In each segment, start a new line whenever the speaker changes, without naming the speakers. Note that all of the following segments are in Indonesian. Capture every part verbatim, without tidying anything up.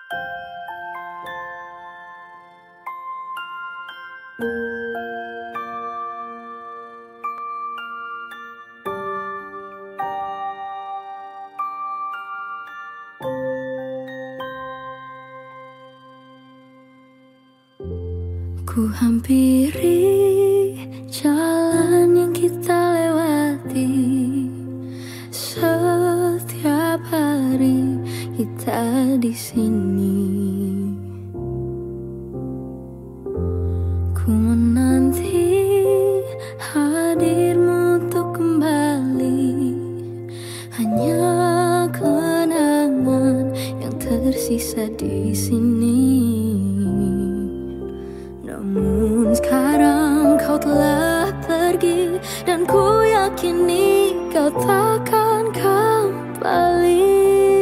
Ku hampiri jalan yang kita lewati. Setiap hari kita di sini. Ku menanti hadirmu untuk kembali. Hanya kenangan yang tersisa di sini. Namun sekarang kau telah pergi, dan ku yakini kau takkan kembali.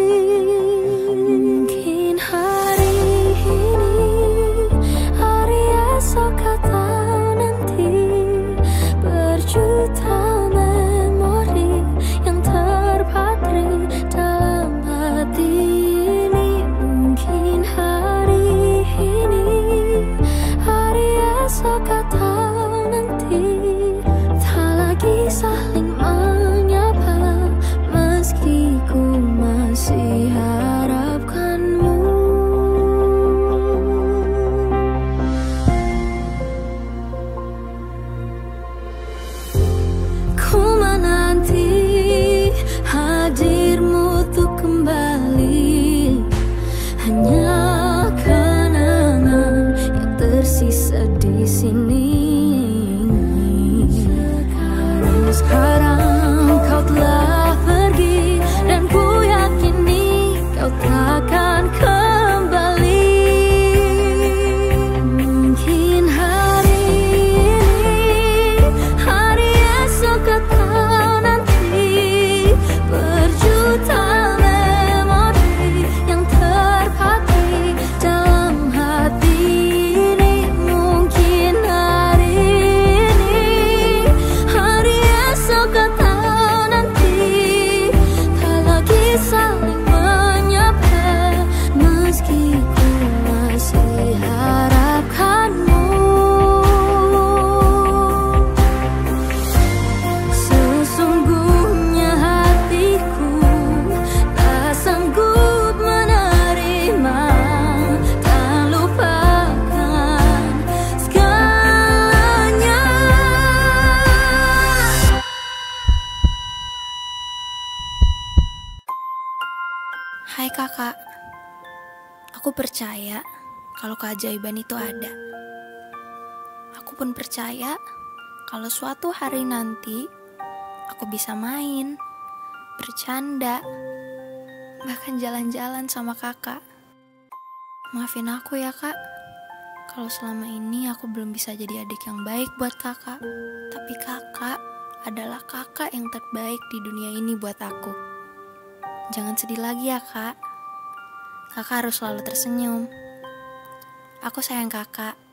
Mungkin hari ini, hari esok atau nanti, berjuta memori yang terpatri dalam hati ini. Mungkin hari ini, esok atau nanti, tak lagi saling menyapa, meski ku masih harapkanmu. Ku menanti hadirmu untuk kembali. Hanya kenangan yang tersisa di sini. Sekarang, sekarang kau telah pergi, dan ku yakini kau takkan kembali. Mungkin hari ini, hari esok atau nanti, berjuta memori yang terpatri dalam hati ini. Mungkin hari ini, hari esok atau nanti, tak lagi saling menyapa, meski ku masih harapkanmu. Sesungguhnya hatiku tak sanggup menerima dan lupakan segalanya.
Hai kakak, aku percaya kalau keajaiban itu ada. Aku pun percaya kalau suatu hari nanti aku bisa main, bercanda, bahkan jalan-jalan sama kakak. Maafin aku ya kak, kalau selama ini aku belum bisa jadi adik yang baik buat kakak. Tapi kakak adalah kakak yang terbaik di dunia ini buat aku. Jangan sedih lagi ya kak. Kakak harus selalu tersenyum. Aku sayang kakak.